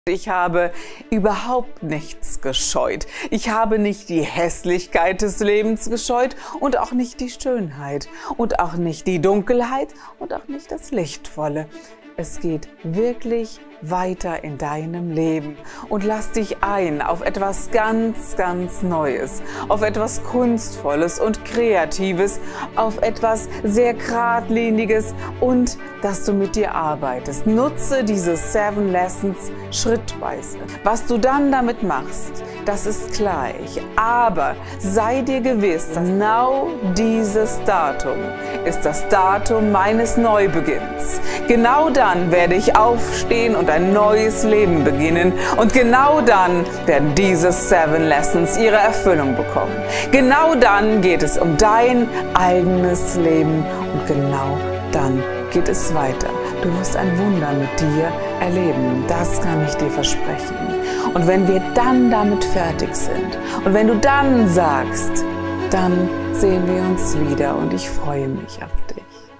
Ich habe überhaupt nichts gescheut. Ich habe nicht die Hässlichkeit des Lebens gescheut und auch nicht die Schönheit und auch nicht die Dunkelheit und auch nicht das Lichtvolle. Es geht wirklich weiter in deinem Leben und lass dich ein auf etwas ganz, ganz Neues, auf etwas Kunstvolles und Kreatives, auf etwas sehr Geradliniges und dass du mit dir arbeitest. Nutze diese 7 Lessons schrittweise. Was du dann damit machst, das ist gleich, aber sei dir gewiss, dass genau dieses Datum ist das Datum meines Neubeginns. Genau dann werde ich aufstehen und ein neues Leben beginnen und genau dann werden diese 7 Lessons ihre Erfüllung bekommen. Genau dann geht es um dein eigenes Leben und genau dann geht es weiter. Du wirst ein Wunder mit dir erleben, das kann ich dir versprechen. Und wenn wir dann damit fertig sind und wenn du dann sagst, dann sehen wir uns wieder und ich freue mich auf dich.